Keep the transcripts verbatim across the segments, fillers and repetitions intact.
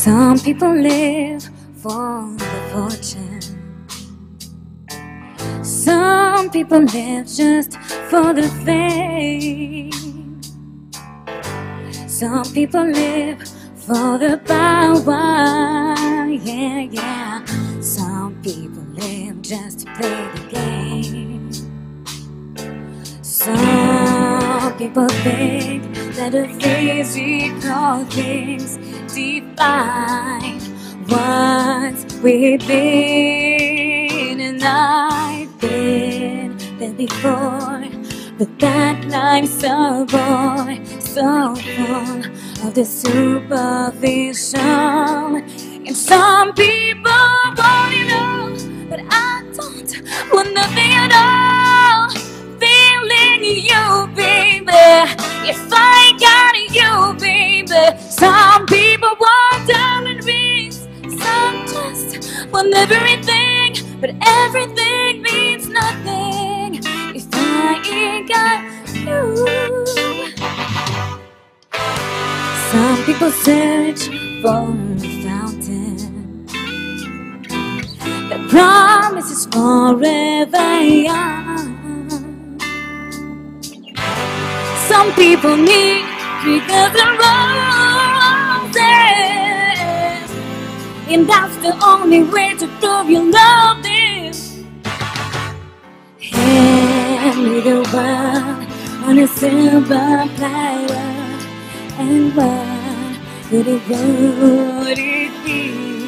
Some people live for the fortune. Some people live just for the fame. Some people live for the power. Yeah, yeah. Some people live just to play the game. Some people think that the physical things define what we've been, and I've been there before, but that life's so boy, so full of the superficial. And some people want it all, but I don't want nothing at all. Feeling you, baby, if I got you, baby. Some people want diamond rings, some just want everything, but everything means nothing if I ain't got you. Some people search for a fountain that promises forever young. Some people need triggers and roses, and that's the only way to prove you love this. Hand me the world on a silver platter, and what would it, would it be?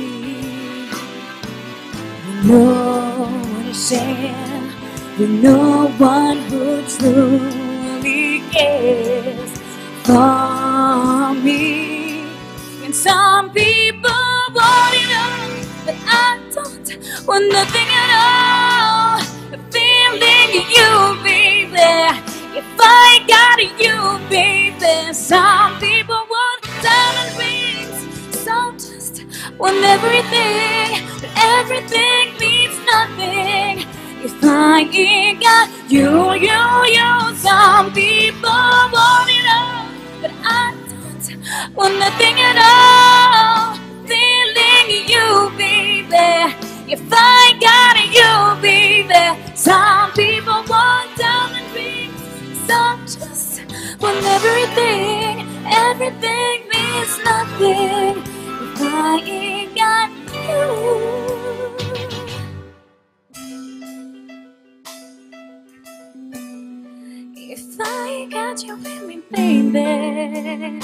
With no one to share, with no one who truly cares for me. And some people want it all, but I don't want nothing at all. Feeling you, baby, if I got you, baby. Some people want diamond rings, some just want everything, but everything means nothing if I ain't got you, you, you. Some people want it all, but I don't want nothing at all. Feeling you, baby, if I got you, baby. Some people want diamond rings, some just want everything. Everything means nothing if I ain't got you. If I got you with me, baby.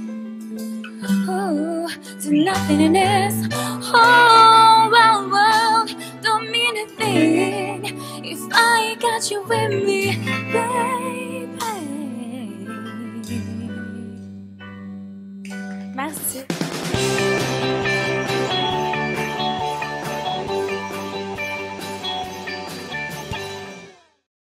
Oh, so nothing in this whole wide world don't mean a thing if I got you with me, baby.